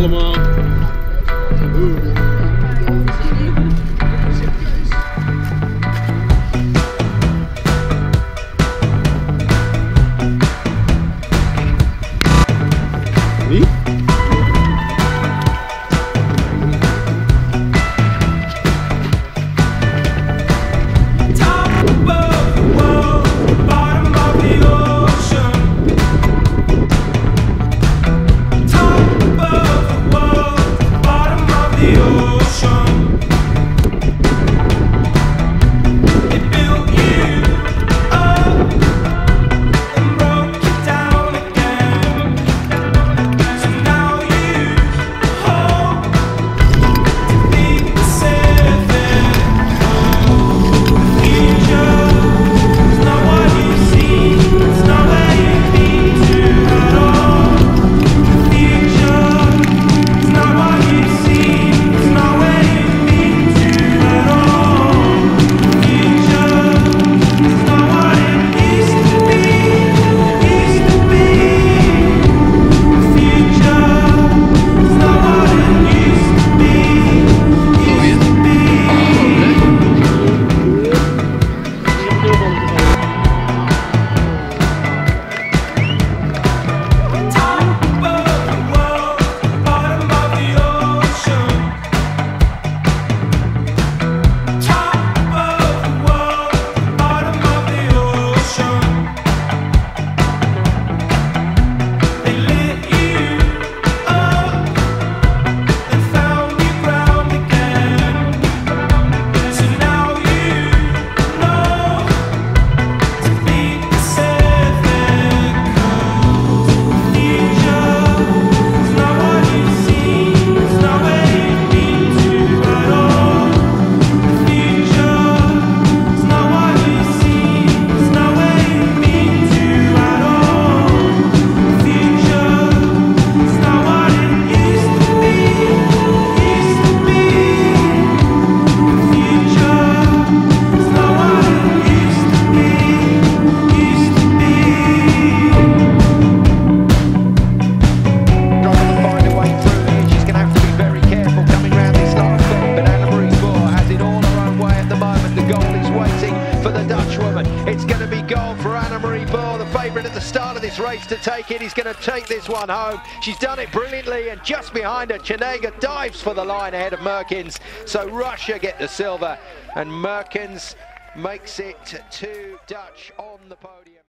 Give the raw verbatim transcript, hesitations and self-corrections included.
allemaal. Wie? It's going to be goal for Annemarie Boer, the favourite at the start of this race to take it. He's going to take this one home. She's done it brilliantly, and just behind her, Chernega dives for the line ahead of Merkens. So Russia get the silver, and Merkens makes it two Dutch on the podium.